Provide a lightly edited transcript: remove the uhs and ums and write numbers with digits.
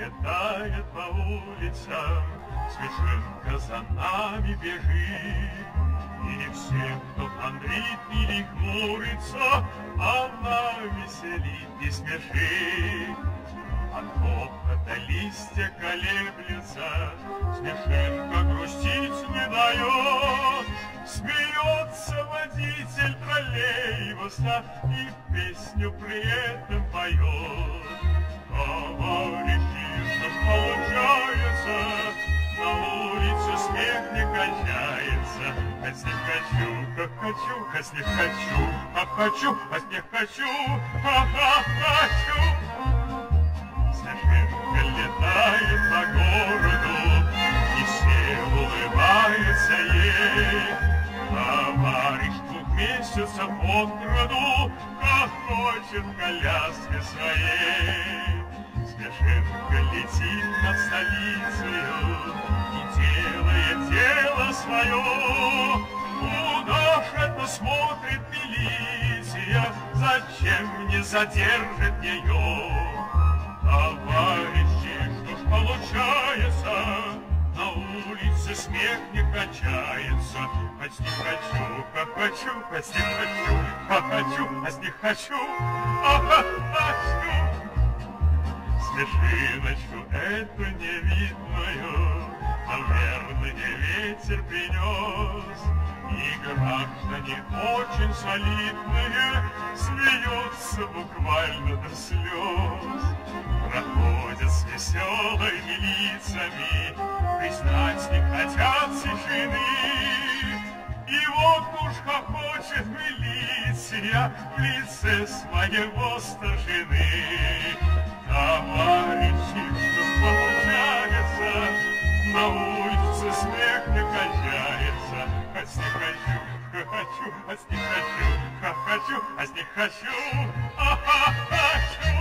пролетает по улицам, снежинка за нами бежит. И всем, кто хандрит или хмурится, она веселит и смешит. От хохота листья колеблется, снежинка грустить не дает. Смеется водитель троллейбуса и песню при этом поет. Товарищи, что ж получается, на улице смех не кончается. А с них хочу, как хочу, а с них хочу, а хочу, а с них хочу, хочу. Снежинка летает по городу, и все улыбаются ей. Товарищ 2 месяцев от роду хохочет в коляске своей. Снежинка летит над столицею и делает дело свое. Куда ж это смотрит милиция, зачем не задержит ее? Товарищи, что ж получается, на улице смех не кончается. Хоть не хочу, как хочу, хоть не хочу, как хочу, а с них хочу, хочу. Снежиночку эту невидную, наверное, ветер принес. И граждане очень солидные смеются буквально до слез. Проходят с веселыми лицами, признать не хотят тишины. И вот уж хохочет милиция в лице своего старшины. Товарищи, что ж получается, на улице смех не кончается. Хоть не хочу, хочу, а с них хочу, хочу, а с них хочу, хочу.